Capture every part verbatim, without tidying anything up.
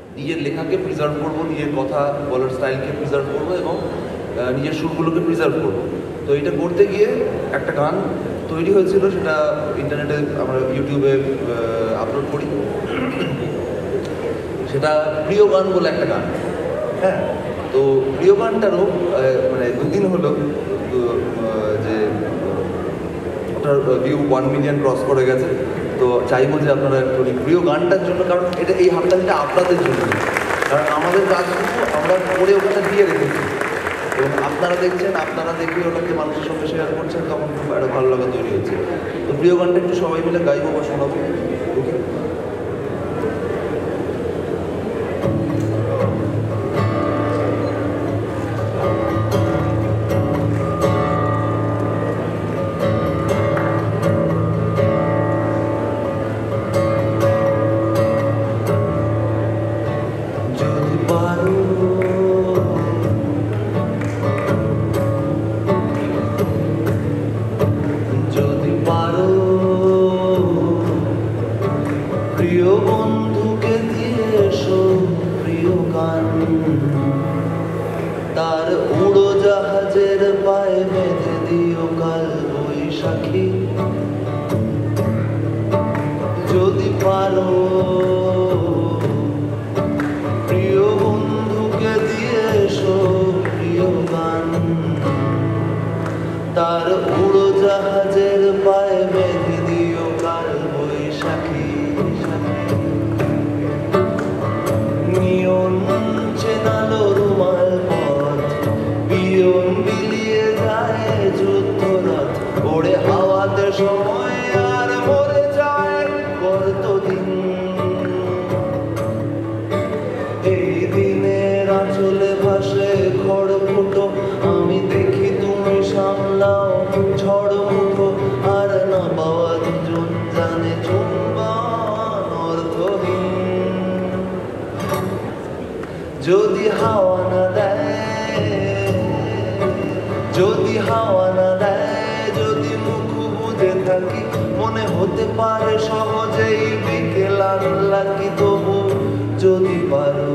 নিজের লেখাকে প্রিজার্ভ করবো, নিজের কথা বলার স্টাইলকে প্রিজার্ভ করবো এবং নিজের সুরগুলোকে প্রিজার্ভ করবো। তো এটা করতে গিয়ে একটা গান তৈরি হয়েছিল, সেটা ইন্টারনেটে আমরা ইউটিউবে আপলোড করি। সেটা প্রিয় গান বলে একটা গান। হ্যাঁ, তো প্রিয় গানটারও মানে দুদিন হলো যে ওটার ভিউ ওয়ান মিলিয়ন ক্রস করে গেছে। তো চাইবো যে আপনারা একটু প্রিয় গানটার জন্য, কারণ এটা এই হাততালিটা আপনাদের জন্য, কারণ আমাদের কাজগুলো আমরা করে ওখানে দিয়ে রেখেছি এবং আপনারা দেখছেন, আপনারা দেখে ওটাকে মানুষের সঙ্গে শেয়ার করছেন, তখন খুব একটা ভালো লাগা তৈরি হচ্ছে। তো প্রিয় গানটা একটু সবাই মিলে গাইবো বা শোনাবো। ওকে, তার উড়োজাহাজের পায়ে বেঁধে দিও কাল বৈশাখী, যদি পারো প্রিয় বন্ধুকে দিয়ে এসো প্রিয় গান। তার উড়োজাহাজের পায়ে বেঁধে দিও কাল বৈশাখী। নিয়ন চেনালো রুমাল পথ, পিয়ন বিলিয়ে যায় যুদ্ধরথ, ওড়ে হাওয়াতে সময় আর মরে যায় কতদিন। এই দিনের আঁচলে ভাসে খড় ফুটো, আমি দেখি তুমি সামলাও ঝড় মুঠো, আর না পাওয়া দুজন জানে চুম্বন অর্থহীন। যদি হাওয়া না দেয়, যদি হাওয়া না দেয়, যদি মুখ বুঝে থাকি, মনে হতে পারে সহজেই বিকেল আনলাকি। তবু যদি পারো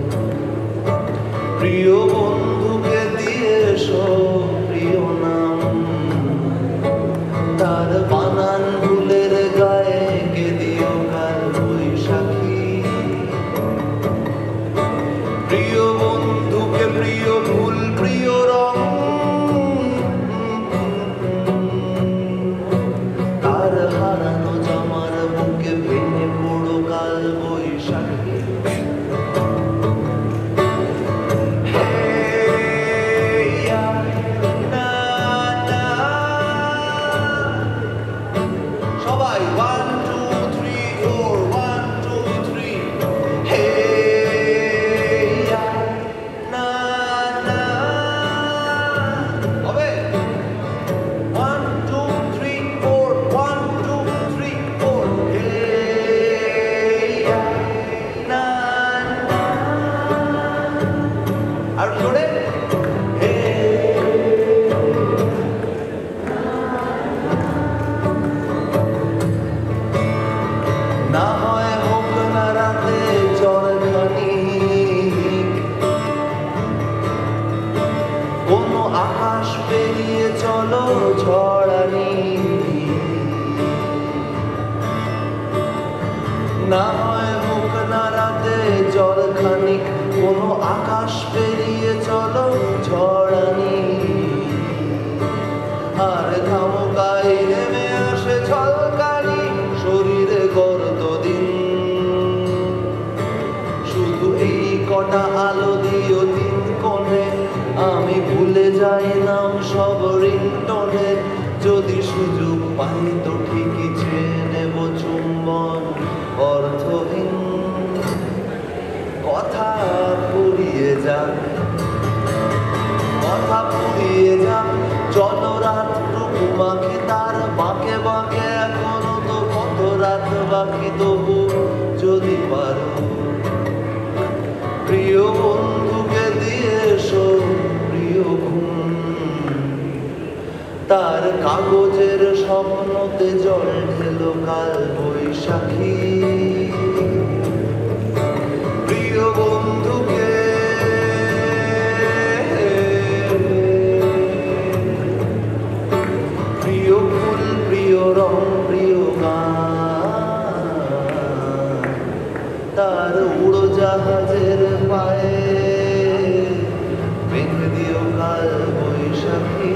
প্রিয় বন্ধুকে দিয়ে এসো প্রিয় নাম, তার বানান ফুলের গায়ে কে দিও কাল বৈশাখী। প্রিয় বন্ধুকে প্রিয় ফুল প্রিয় রং, তার হারানো জামার বুকে ভেঙে পড়ো কাল বৈশাখী। সবাই one two three four, one two three, হে না না, হবে one two three four, one two three four, হে না না, আর জোরে হে। না হয় হোক না রাতে চরখানি, কোনো আকাশ পেরিয়ে চলো ঝড়ানি। না হয় হোক না রাতে চরখানি, কোনো আকাশ পেরিয়ে চলো ঝড়ানি। আর খামোকাই নেমে আসে ঝলকানি, শরীরে গর্ত দিন। শুধু এই কটা আলো দিও দিন কোণে, আমি ভুলে যাই নাম সব রিংটনে। যদি সুযোগ পাই তো ঠিকই চেয়ে নেব চুম্বন অর্থহীন। কথা পুড়িয়ে যাক, কথা পুড়িয়ে যাক, চলো রাতটুকু মাখি তার বাঁকে বাঁকে। এখনো তো কত রাত বাকি, তবু যদি পারো প্রিয় বন্ধুকে দিয়ে এসো প্রিয় ঘুম। তার কাগজের স্বপ্নতে জল ঢেলো কাল বৈশাখী। প্রিয় আমার উড়োজাহাজের পায়ে মেঘে দিও কাল বৈশাখী